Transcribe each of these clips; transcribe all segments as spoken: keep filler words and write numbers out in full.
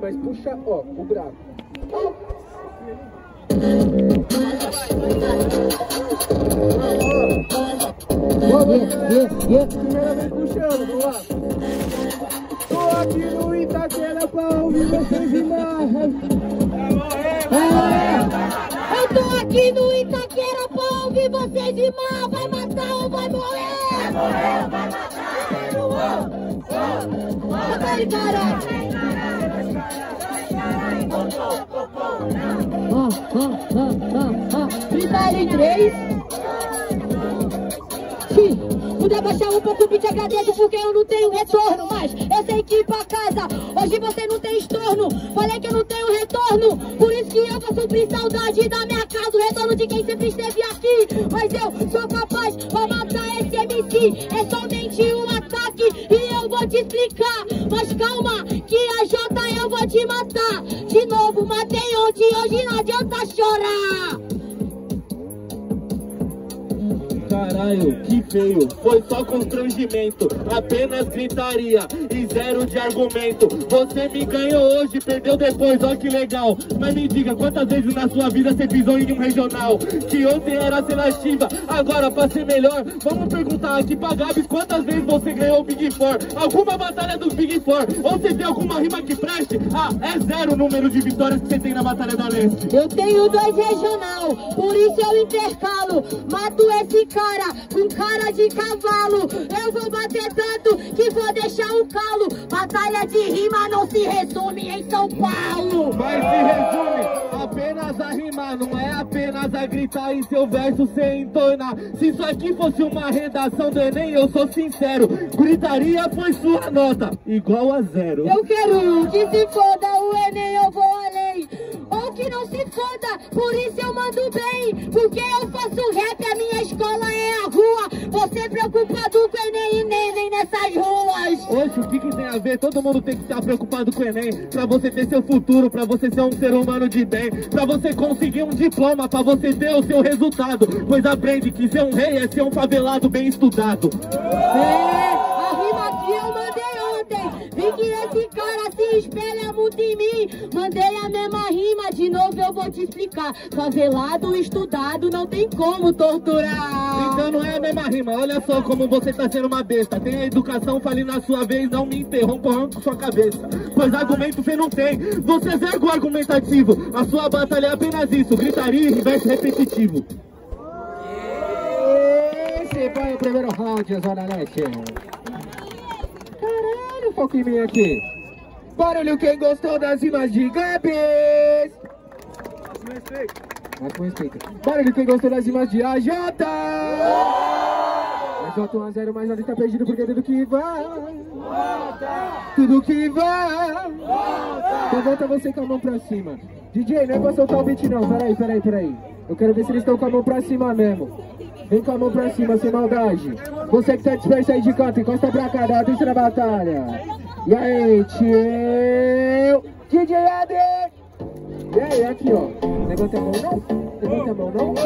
mas puxa, ó, o bravo. Primeira vez puxando, vamos lá. Tô aqui no Itaquera pra ouvir vocês rimar. Eu tô aqui no Itaquera pra ouvir vocês rimar. Vai matar ou vai morrer? Vai morrer, vai matar. Vai ele, cara. Ah, ah, ah, ah, ah. trinta e três. Se puder baixar um pouco o beat, agradeço porque eu não tenho retorno. Mas eu sei que ir pra casa, hoje você não tem estorno. Falei que eu não tenho retorno, por isso que eu vou suprir saudade da minha casa. O retorno de quem sempre esteve aqui. Mas eu sou capaz pra matar esse M C. É somente um ataque e eu vou te explicar. Mas calma, que a Jota eu vou te matar. De novo, matei ontem, hoje não adianta chorar. Caralho, que feio, foi só constrangimento, apenas gritaria e zero de argumento. Você me ganhou hoje, perdeu depois, ó que legal. Mas me diga, quantas vezes na sua vida você pisou em um regional? Que ontem era seletiva, agora pra ser melhor. Vamos perguntar aqui pra Gabi, quantas vezes você ganhou o Big Four? Alguma batalha dos Big Four? Ou você tem alguma rima que preste? Ah, é zero o número de vitórias que você tem na Batalha da Leste. Eu tenho dois regional, por isso eu intercalo. Mato esse cara com cara de cavalo. Eu vou bater tanto que vou deixar um calo. Batalha de rima não se resume em São Paulo. Mas se resume apenas a rimar, não é apenas a gritar em seu verso sem entonar. Se isso aqui fosse uma redação do Enem, eu sou sincero, gritaria foi sua nota, igual a zero. Eu quero que se foda o Enem, eu vou além. Ou que não se foda, por isso eu mando bem. Porque eu faço rap, a minha escola é a rua. Você preocupado com o Enem e nem vem nessas ruas. Oxe, o que que tem a ver? Todo mundo tem que estar preocupado com o Enem. Pra você ter seu futuro, pra você ser um ser humano de bem. Pra você conseguir um diploma, pra você ter o seu resultado. Pois aprende que ser um rei é ser um favelado bem estudado. É, a rima que eu mandei ontem. Vi que esse cara se espelha muito em mim. Mandei a mesma rima, de novo eu vou te explicar. Favelado, estudado, não tem como torturar. Então não é a mesma rima, olha só como você tá sendo uma besta. Tem a educação, fale na sua vez, não me interrompa, arranco sua cabeça. Pois argumento você não tem, você é vergo argumentativo. A sua batalha é apenas isso, gritaria e verso repetitivo. Esse foi o primeiro round, Zona Leste. Caralho, foco em mim aqui. Barulho quem gostou das rimas de Gabs. Mas com respeito. Barulho quem gostou das rimas de A J. A J um a zero, mas ali tá perdido porque tudo que vai. Tudo que vai. Então volta você com a mão pra cima. D J, não é pra soltar o beat não. Peraí, peraí, peraí. Eu quero ver se eles estão com a mão pra cima mesmo. Vem com a mão pra cima, sem maldade. Você que tá disperso aí de canto, encosta pra cá, dá atenção na batalha. E aí, tio? D J Ade! E aí, aqui ó. Levanta a mão não? Levanta a mão não?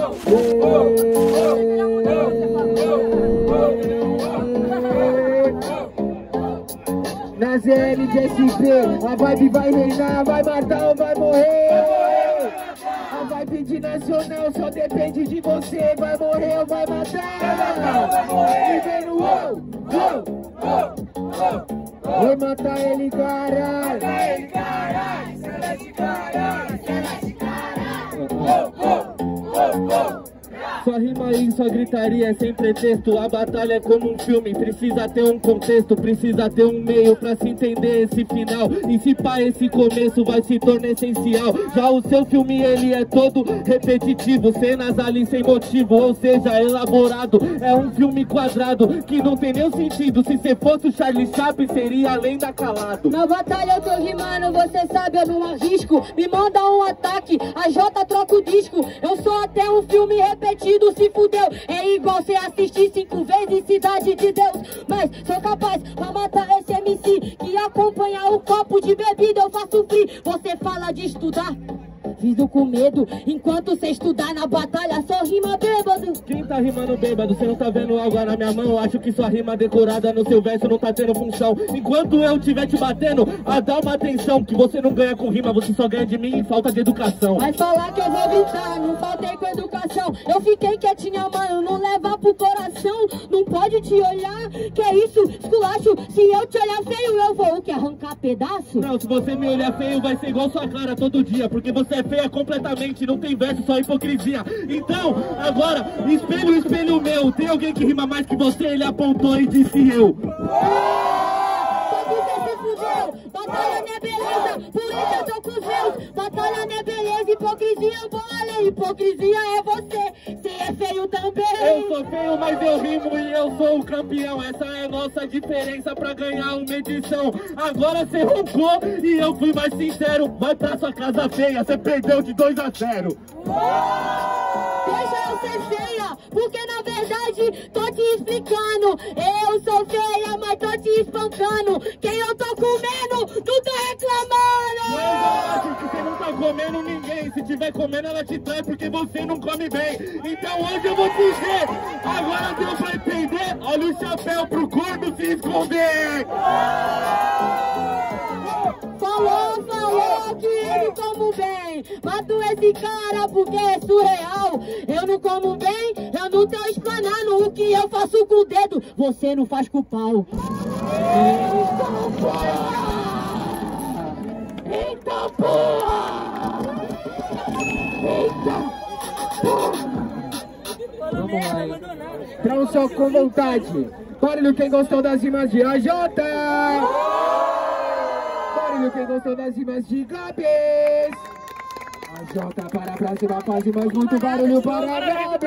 Na Z L de S P, a vibe vai reinar, vai matar ou vai morrer. A vibe de nacional só depende de você, vai morrer ou vai matar. E vem no uou, uou, uou. Vai matar ele, caralho. Matar ele, caralho. Celeste, caralho. Celeste, caralho. Oh, oh, oh, oh. Sua rima aí, sua gritaria é sem pretexto. A batalha é como um filme, precisa ter um contexto, precisa ter um meio pra se entender esse final. E se pá, esse começo vai se tornar essencial. Já o seu filme, ele é todo repetitivo, cenas ali sem motivo, ou seja, elaborado. É um filme quadrado, que não tem nenhum sentido. Se você fosse o Charlie Chaplin, seria além da calado. Na batalha eu tô rimando, você sabe, eu não arrisco. Me manda um ataque, a J troca o disco. Eu sou até um filme repetido, se fudeu. É igual você assistir cinco vezes Cidade de Deus. Mas sou capaz pra matar esse M C que acompanha o copo de bebida, eu faço free. Você fala de estudar, vivo com medo. Enquanto você estudar na batalha, só rima bêbado. Quem tá rimando bêbado, você não tá vendo algo na minha mão. Acho que sua rima decorada no seu verso não tá tendo função. Enquanto eu estiver te batendo, a dar uma atenção, que você não ganha com rima, você só ganha de mim em falta de educação. Mas falar que eu vou gritar, não faltei com educação. Eu fiquei quietinha, mano, não leva pro coração. Não pode te olhar, que é isso, esculacho. Se eu te olhar feio, eu vou o que? Arrancar pedaço? Não, se você me olhar feio, vai ser igual sua cara todo dia. Porque você é feia completamente, não tem verso, só hipocrisia. Então, agora, espelho, espelho meu, tem alguém que rima mais que você? Ele apontou e disse eu. Batalha não é beleza, por isso eu tô com os meus. Batalha não é beleza, hipocrisia eu vou além. Hipocrisia é você, cê é feio também. Eu sou feio, mas eu rimo e eu sou o campeão. Essa é a nossa diferença pra ganhar uma edição. Agora cê roncou e eu fui mais sincero. Vai pra sua casa feia, cê perdeu de dois a zero. Deixa eu ser feia, porque na verdade tô te explicando. Eu sou feia, mas tô te espancando. Quem eu tô comendo, não tô reclamando. Mas eu acho que você não tá comendo ninguém. Se tiver comendo, ela te trai porque você não come bem. Então hoje eu vou te dizer, agora deu pra entender. Olha o chapéu pro gordo se esconder. Falou, falou que eu não como bem. Mato esse cara porque é surreal. Eu não como bem, eu não tô explanando. O que eu faço com o dedo, você não faz com o pau. Eita porra! Eita porra! Eita porra! Vamos lá, hein? Pra um só com vontade. Barulho quem gostou das rimas de A J. Barulho quem gostou das rimas de Gabs. A J para a próxima fase, mas muito barulho para a Gabs.